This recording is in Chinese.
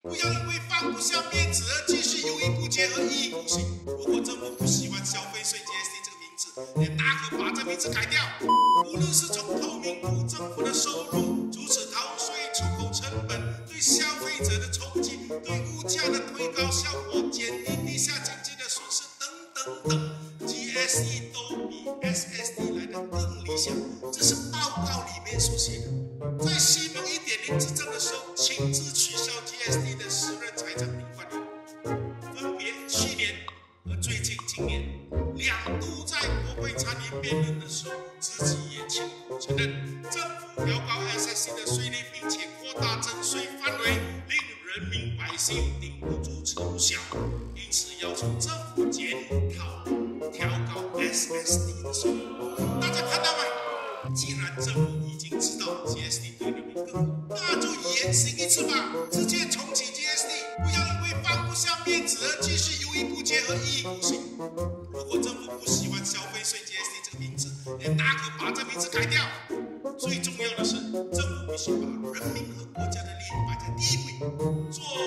不要因为放不下面子而继续犹豫不决和一意孤行。如果政府不喜欢消费税 GST 这个名字，也大可把这名字改掉。无论是从透明度、政府的收入、阻止逃税、出口成本、对消费者的冲击、对物价的推高效果、减低地下经济的损失等，GST 都比 SSD 来得更理想。这是报告里面所写的。在西蒙1.0执政的时候，亲自取消 GST 的私人财产平分，分别去年和最近今年2度在国会参议辩论的时候，自己也亲口承认，政府调高 SSD 的税率，并且扩大征税范围，令人民百姓顶不住吃不消，因此要求政府检讨调高 SSD 的税率。大家看到吗？既然政府已经知道 GST 对人民更好，那就言行一致吧，直接重启 GST， 不要因为放不下面子而继续犹豫不决和一意孤行。如果政府不喜欢消费税 GST 这个名字，也大可把这名字改掉。最重要的是，政府必须把人民和国家的利益摆在第一位，做